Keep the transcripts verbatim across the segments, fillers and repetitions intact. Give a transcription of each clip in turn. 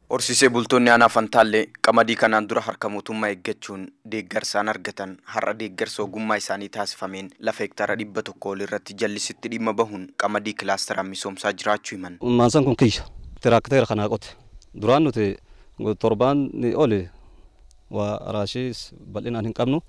Horsiisee bultoonni aanaa Fantaallee qamadii kanaan dura harka mootummaa eeggachuun deeggarsaan argatan har'a deeggarsa ogummaa isaanii taasifameen lafa hektaara dhibba tokko ol irratti jallisitti dhimma bahuun qamadii kilaasteraan misoomsaa jiraachuu himan. Maansaan kun kiyya tiraakteera kanaa qote duraan nuti torbaan ni ole waa raashiis bal'inaan hin qabnu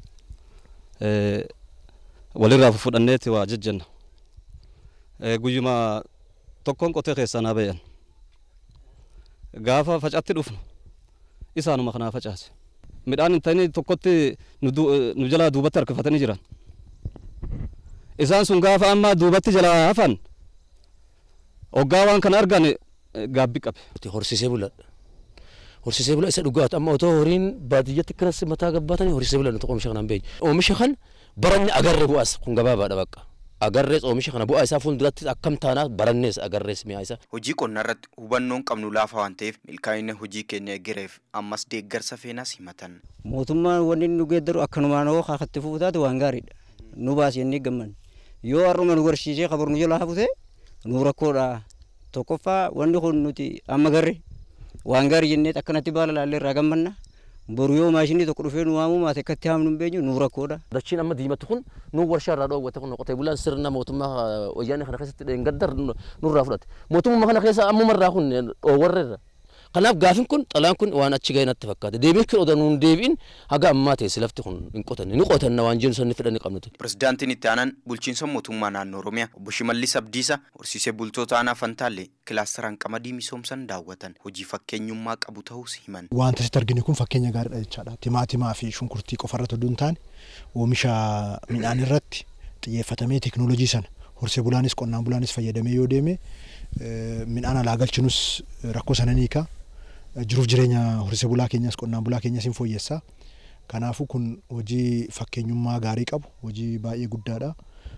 walirraa fudhanneeti waa jajjanna guyyuma tokkoon qotee keessaa naa bayan. Gaafa facatti dhufnu isaanuma kana facaase midhaan intani tokkotti nu jalaa duubatti harkifatanii jiran isaan sun gaafa amma duubatti jalaa hafan hoggaa waan kana argan gaabbi qabe. Horsiisee buladha horsiisee bula isa dhugaatu amma otoo horiin baadiyyatti kiras mataa gabbaatanii horsiisee buladha oomisha kanaan beeku oomisha kan baranni agarre bu'as kun gabaabaadha bakka. Agarrees oomisha kana bu'aa isaa fuulduratti akkam taanaa barannees agarrees mi'a isaa. Hojii qonnaa irratti hubannoon qabnu laafa waan ta'eef milkaa'ina hojii keenya eegireef ammas deeggarsa feenas himatan. Mootummaan wanni nu geeddaru akkanumaan hoo kaakatti fuutaatu waan gaariidha. Nu baasanii gamman. Yoo har'uma nu garsiisee qabarnu jalaa hafute nu rakkoodha. Tokkoffaa wanni kun nuti amma garre waan gaarii jennee akkanatti baala laallee irraa gammanna. Boru yoo maashinii tokko dhufee nu waamu maate akkatti haamnu beenyu nu rakkoodha. Dachiin amma diimatti kun nu warshaa irraa dhoowwate kun qotee bulaan sirna mootummaa wayyaanee kana keessatti dheengaddar nurraa fudhate. Mootummaa kana keessa ammuma irraa kun dhoowwarreerra. Kanaaf gaafin kun xalaan kun waan achi ga'e natti fakkaate. Deebiin kun odaa nuun deebiin haga ammaa ta'e lafti kun hin qotanne ni qotanna waan jennu sanni fedhanii qabnuti. Pirezidaantiin itti aanaan bulchiinsa mootummaa naannoo Oromiyaa obbo Shimallis Abdiisaa horsiisee bultoota aanaa Fantaallee kilaasteraan qamadii misoomsan daawwatan hojii fakkeenyummaa qabu ta'uus himan. Wanta asitti arginu kun fakkeenya gaariidha jechaadha. Timaatimaa fi shunkurtii qofa irratti osoo hin taane oomisha midhaan irratti xiyyeeffatamee teekinooloojii sana horsiisee bulaanis qonnaan bulaanis fayyadamee yoo deeme midhaan alaa galchinus rakkoo sana ni hiika. Jiruuf jireenya horsiisee bulaa keenyas qonnaan bulaa keenyas hin fooyyessa. Kanaafuu kun hojii fakkeenyummaa gaarii qabu hojii baay'ee guddaadha.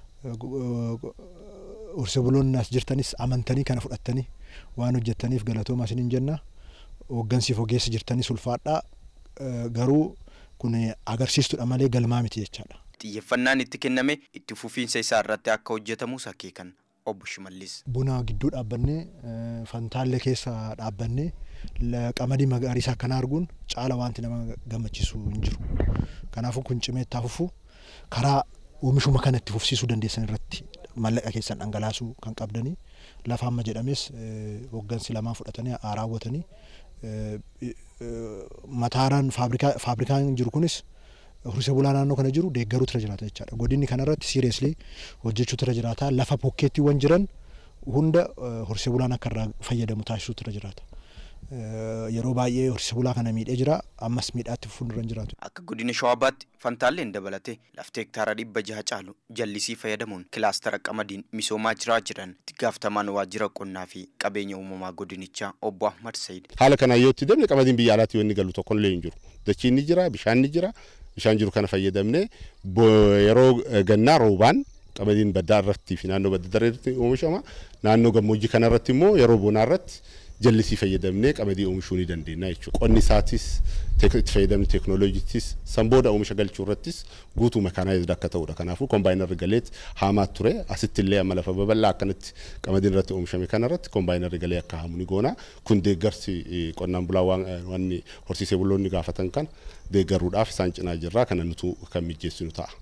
Horsiisee buloonni as jirtanis amantanii kana fudhatanii waan hojjettaniif galatoomaa isiniin jenna. Hooggansiif ogeessi jirtanis ulfaadhaa garuu kun agarsiistuudha malee galmaa miti jechaadha. Xiyyeeffannaan itti kenname itti fufiinsa isaa irratti akka hojjetamus akeekan obbo Shimallis. Buna gidduu dhaabbannee Fantaallee keessa dhaabbannee qamadii magariisa kana arguun caala wanti nama gammachiisu hin jiru. Kanaafuu kun cimee itti fufu karaa oomishuma kana itti fufsiisuu dandeessan irratti mallaqa keessan dhangalaasuu kan qabdanii lafa amma jedhames hooggansi lamaan fudhatanii raawwatanii mataaraan faabrikaan jiru kunis horsiisee bulaa naannoo kana jiru deeggaruu tira jiraata jechaadha. Godinni kanarratti seriously hojjechuu tira jiraata. Lafa pokkeettiiwwan jiran hunda horsiisee bulaan akka irraa fayyadamu taasisuu tira jiraata. Yeroo baay'ee horsiisee bulaa kana miidhee jira ammas miidhaatti fuulduran jiraatu. Akka godina Shawaabaatti Fantaalleen dabalatee lafti hektaara dhibba jaha caalu jallisii fayyadamuun kilaastera qamadiin misoomaa jiraa jiran itti gaafatamaan waajjira qonnaa fi qabeenya uumamaa godinichaa obbo Ahmad Said. Haala kana yoo itti deemne qamadiin biyya alaatti yoo inni galu tokko illee hin jiru. Dachiin ni jira, bishaan ni jira. Bishaan jiru kana fayyadamne yeroo gannaa roobaan qamadiin baddaa irratti fi naannoo badda dareetti oomishama. Naannoo gammoojjii kana irratti immoo yeroo bonaa irratti jallisii fayyadamne qamadii oomishuu ni dandeenya jechuudha. Qonni isaatis itti fayyadamne teekinooloojiitis sanbooda oomisha galchuu irrattis guutuu mekaanaayizd akka ta'udha. Kanaafuu kombaayinarri galeet haamaa ture asitti illee amma lafa babal'aa akkanatti qamadiin irratti oomishame kana irratti kombaayinarri galee akka haamu ni goona. Kun deeggarsi qonnaan bulaa waan horsiisee buloonni gaafatan kan deeggaruudhaaf isaan cinaa jirraa kana nutu kan mijeessinu ta'a.